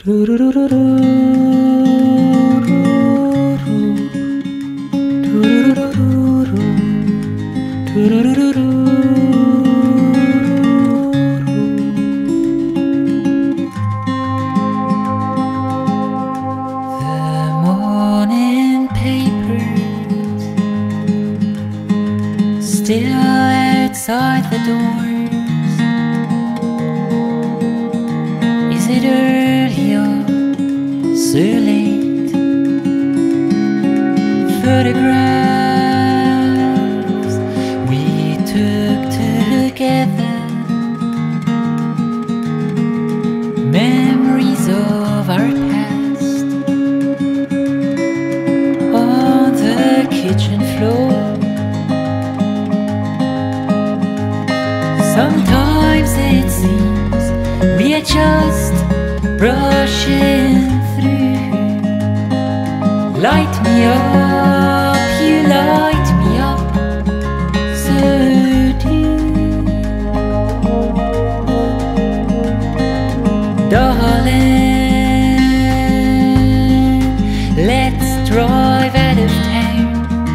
morning papers still outside the doors. Is it early or so late? Photographs we took together, memories of our past on the kitchen floor. Sometimes it seems we are just brushing through. Light me up, you light me up, so do. Darling, let's drive out of town.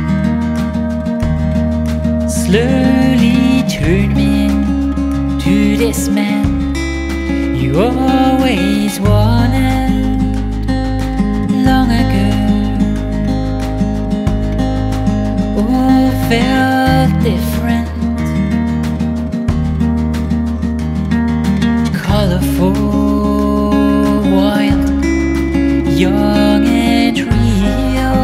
Slowly turn me into this man you always wanted long ago. All felt different, colorful, wild, young and real.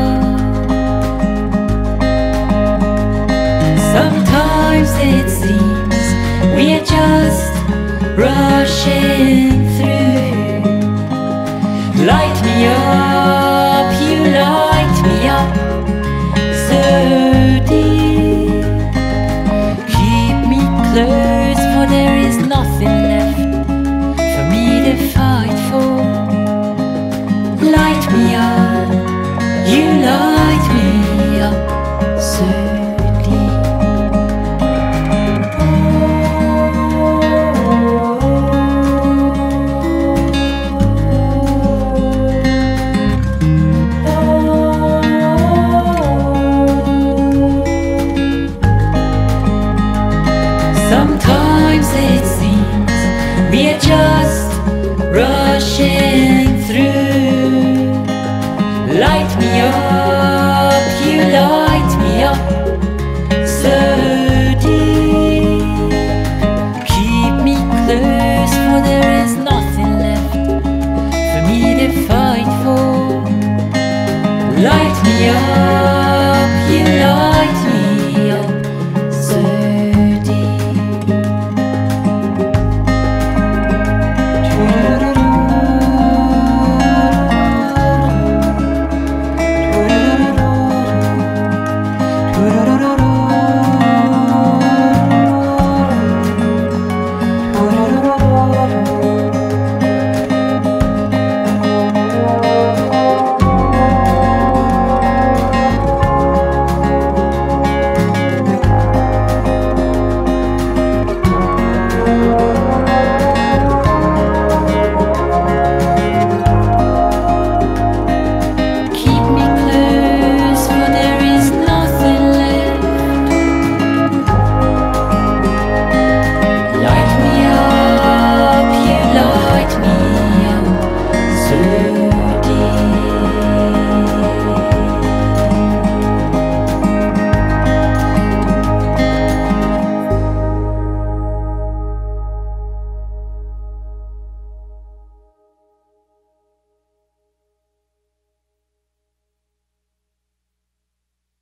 Sometimes it seems we are just rushing through. Light me up, you light me up, so deep. Keep me close, for there is nothing left for me to fight for. Light me up, you light me up, so deep. Sometimes it seems we are just rushing through. Light me up, you light me up, so deep. Keep me close, for there is nothing left for me to fight for. Light me up.